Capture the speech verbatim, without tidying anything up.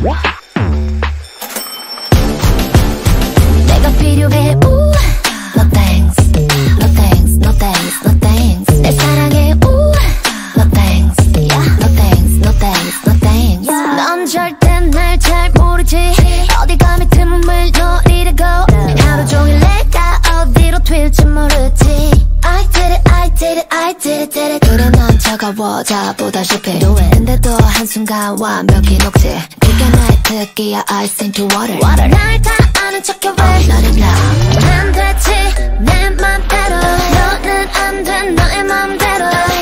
내가 필요해 우 No thanks No thanks No thanks No thanks 내 사랑해 우 No thanks yeah. No thanks No thanks No thanks 넌 절대 날 잘 모르지 어디 감히 틈을 노리려고 하루 종일 내가 어디로 튈지 모르지 I did it I did it I did it did it 그래 넌 차가워져 보다시피 근데도 한순간 완벽히 녹지 그게 나의 특기야 ice into water 날 다 아는 척해 왜 너는 나 난 되지 내 맘대로 너는 안 돼 너의 맘대로